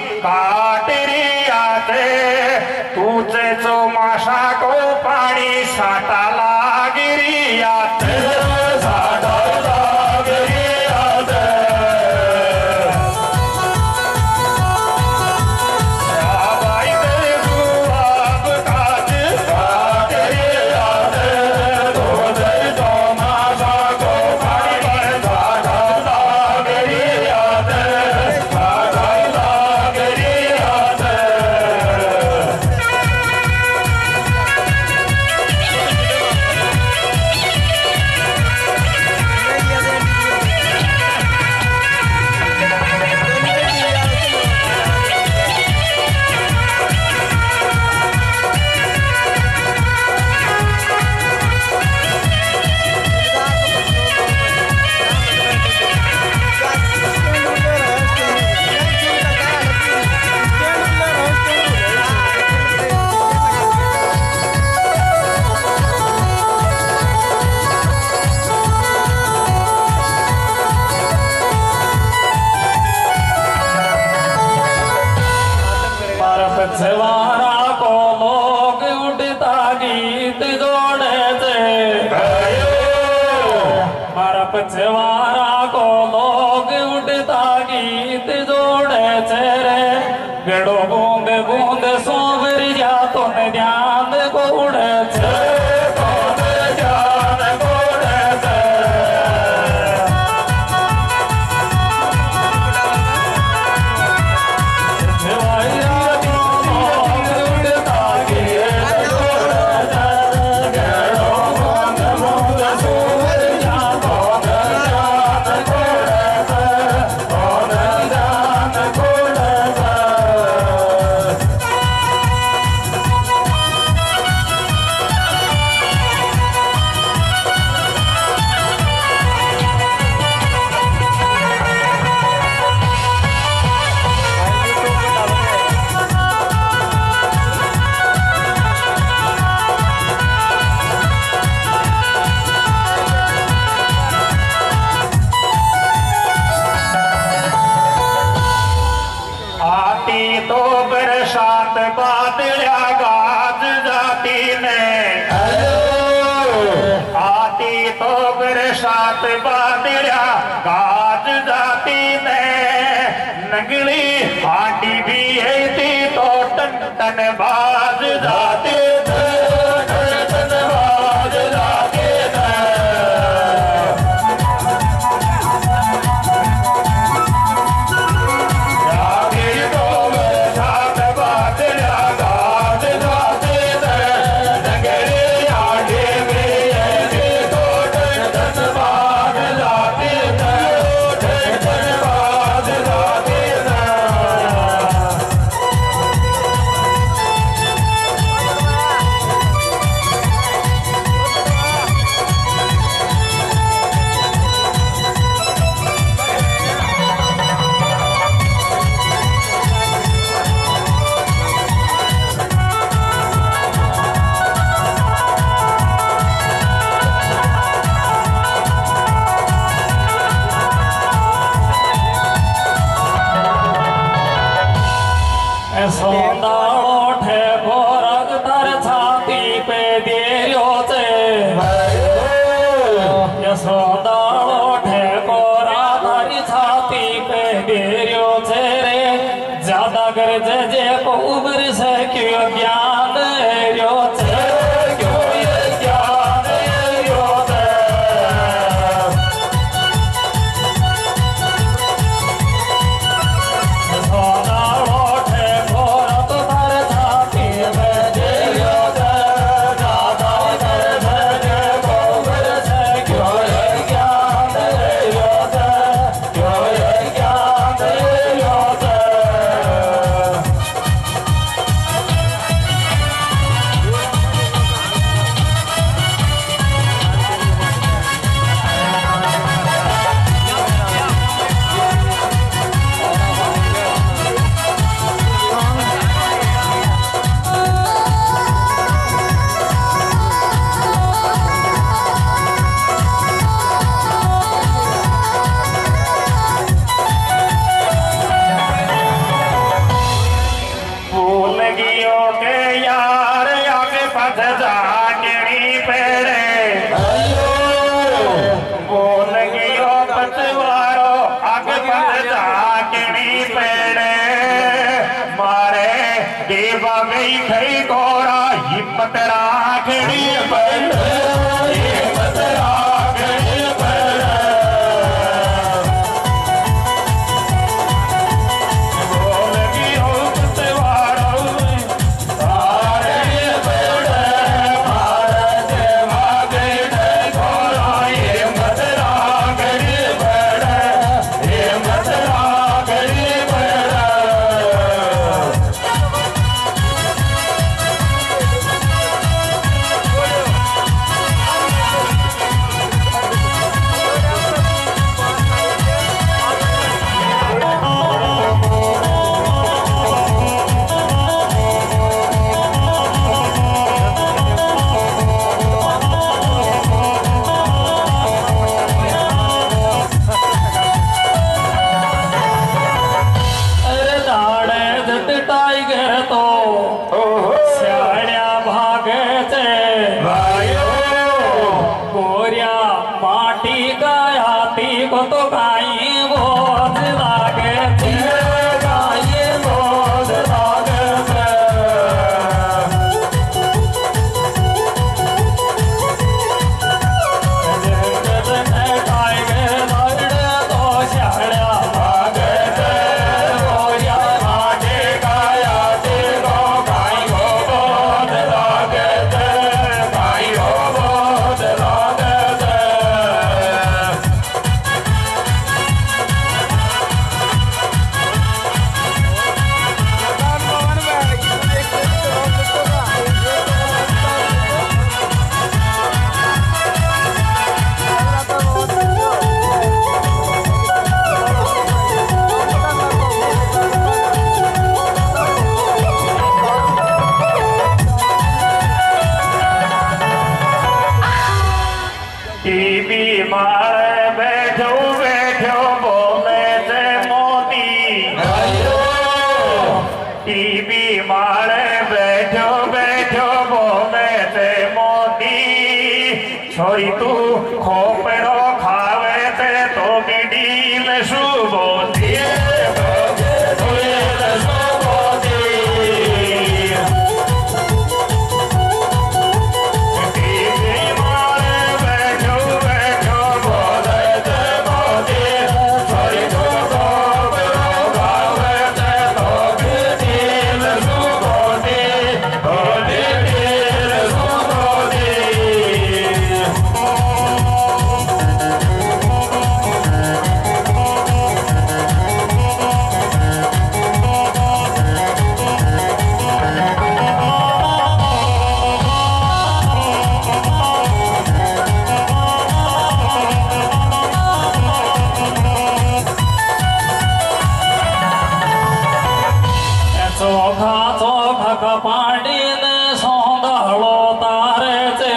काटेरी आते तुझे जो माशा को पाणी साठाला गिरी आते साठाला गिरी आते बाई दे गुलाब काज काटेरी आते तुझे जो माशा को पाणी साठाला गिरी आते साठाला गिरी आते सवारा को लोग उठता गीत जोड़े थे मारा पछवारा को लोग उठता गीत जोड़े थे रे गड़ो बूंद बूंद सोवर जा तो ध्यान को उड़े थे तो बरसात बादलिया गाज जाती ने आती तो बरसात बादलिया गाज जाती ने नगली हाटी भी है थी तो टन टन बाज जाती ज्यादा कर जे को उबर से क्यों ज्ञान रो क्यों ये ज्ञान रो सोना उठे भोर तो तार छाती में दियो ज्यादा कर जे को उबर से क्यों ये ज्ञान रो क्यों ये ज्ञान रो पतवारो आगे बढ़ जाकनी पेड़े मारे देवा गई खई गोरा हिम्मत राखनी पेड़े हिम्मत राखनी पेड़े बोलगी हो पतवारो सारे पेड़े मारे देवा गई गोरा हिम्मत राखनी पेड़े हिम्मत राखनी पेड़े अरे दाड़े जत टाइगर तो स्याण्या भागे चे गोरिया माटी गायाती को तो गाई बोझ लागे थे गाई बोझ लागे थे टाइगर दाड़े तो स्याण्या भागे थे गोरिया माटी गायाती को गाई बोझ लागे थे गाई बोझ लागे थे टीवी मारे बैठो बैठो बोले थे मोदी टीवी मारे बैठो बैठो बोले थे मोदी छोरी तू खोपरो खावे थे तो गिडील सुबोधी चोखा चोखा कपाड़ी ने सौंदड़ो तारे चे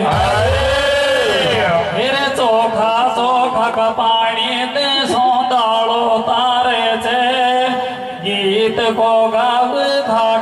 फिर चोखा चोखा कपाड़ी ने सौंदड़ो तारे चे गीत को गाव था